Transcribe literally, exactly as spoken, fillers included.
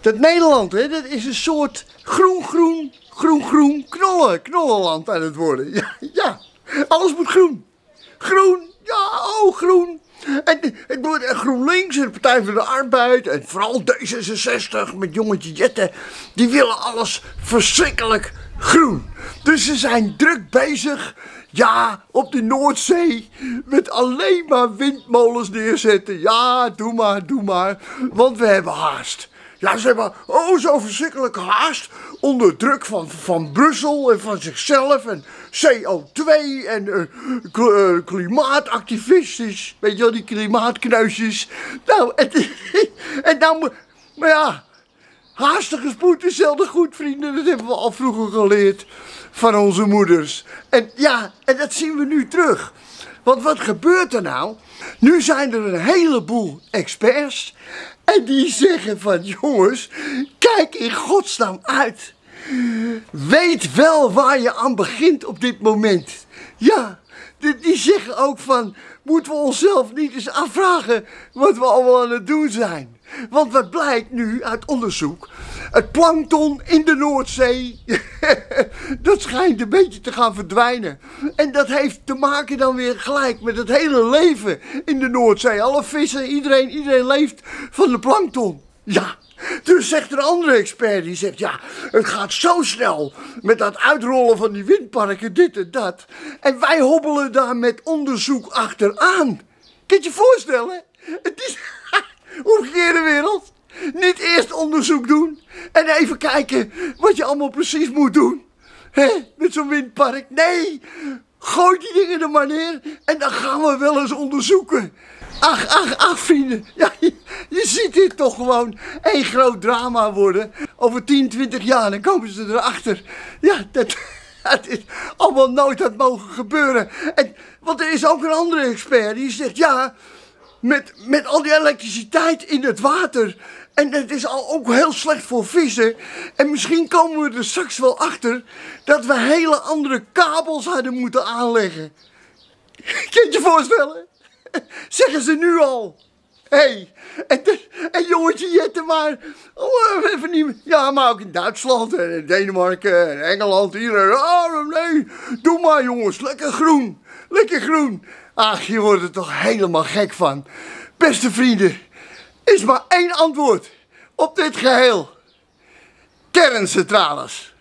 dat Nederland, hè, dat is een soort groen-groen, groen-groen knollen, knollenland aan het worden. Ja, ja, alles moet groen. Groen, ja, oh groen. En het wordt GroenLinks en de Partij voor de Arbeid en vooral D zesenzestig met jongetje Jette, die willen alles verschrikkelijk groen. Dus ze zijn druk bezig, ja, op de Noordzee met alleen maar windmolens neerzetten. Ja, doe maar, doe maar, want we hebben haast. Ja, ze hebben oh zo verschrikkelijk haast onder druk van, van Brussel en van zichzelf en C O twee en uh, kl uh, klimaatactivistisch, weet je wel, die klimaatkneusjes. Nou, en, en nou, maar ja, haastige spoed is zelden goed, vrienden, dat hebben we al vroeger geleerd van onze moeders. En ja, en dat zien we nu terug. Want wat gebeurt er nou? Nu zijn er een heleboel experts en die zeggen van jongens, kijk in godsnaam uit. Weet wel waar je aan begint op dit moment. Ja, die, die zeggen ook van, moeten we onszelf niet eens afvragen wat we allemaal aan het doen zijn. Want wat blijkt nu uit onderzoek? Het plankton in de Noordzee, dat schijnt een beetje te gaan verdwijnen. En dat heeft te maken dan weer gelijk met het hele leven in de Noordzee. Alle vissen, iedereen, iedereen leeft van de plankton. Ja, dus zegt een andere expert, die zegt, ja, het gaat zo snel met dat uitrollen van die windparken, dit en dat. En wij hobbelen daar met onderzoek achteraan. Kun je je voorstellen? Het is omgekeerde wereld. Niet eerst onderzoek doen en even kijken wat je allemaal precies moet doen. Hè? Met zo'n windpark. Nee, gooi die dingen er maar neer en dan gaan we wel eens onderzoeken. Ach, ach, ach vrienden, ja, je, je ziet dit toch gewoon één groot drama worden. Over tien, twintig jaar, dan komen ze erachter. Ja, dat, dat is allemaal nooit had mogen gebeuren. En, want er is ook een andere expert die zegt, ja, met, met al die elektriciteit in het water. En het is al ook heel slecht voor vissen. En misschien komen we er straks wel achter dat we hele andere kabels hadden moeten aanleggen. Kun je je voorstellen? Zeggen ze nu al. Hé, hey, en, en jongetje Jette maar, oh, even niet, ja, maar ook in Duitsland en in Denemarken en Engeland, hier, oh nee, doe maar jongens, lekker groen, lekker groen. Ach, je wordt er toch helemaal gek van. Beste vrienden, is maar één antwoord op dit geheel. Kerncentrales.